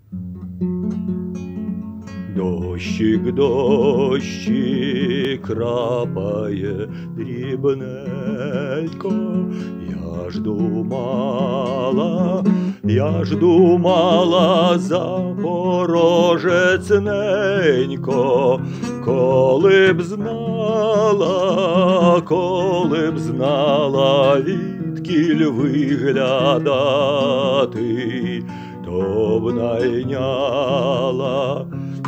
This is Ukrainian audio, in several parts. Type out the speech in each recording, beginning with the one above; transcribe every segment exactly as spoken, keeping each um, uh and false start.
Дощик, дощик крапає дрібненько, я ж думала, я ж думала, Запорожець ненько, коли б знала, коли б знала, відкіль виглядати, то б найняла,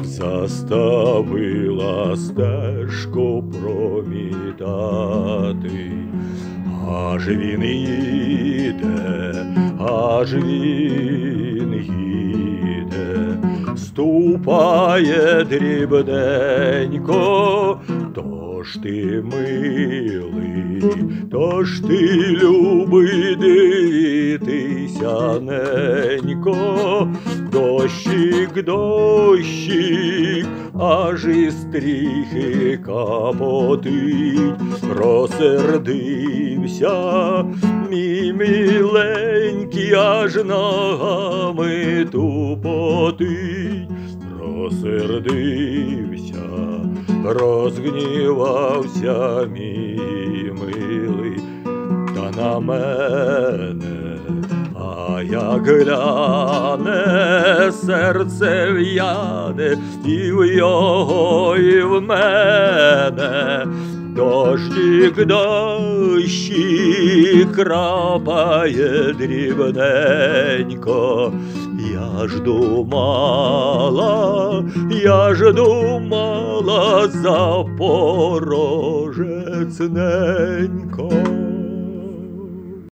заставила стежку промітати. Аж він їде, аж він їде, ступає дрібненько, тож ти милий, тож ти любий дивитися ненько. Дощик, дощик, аж із стріхи капотить, розсердився мій миленький, аж ногами тупотить. Розсердився, розгнівався мій милий, та на мене, а як гляне, серце в'яне і в його, і в мене. Дощик, дощик крапає дрібненько, я ж думала, я ж думала, Запорожець ненько.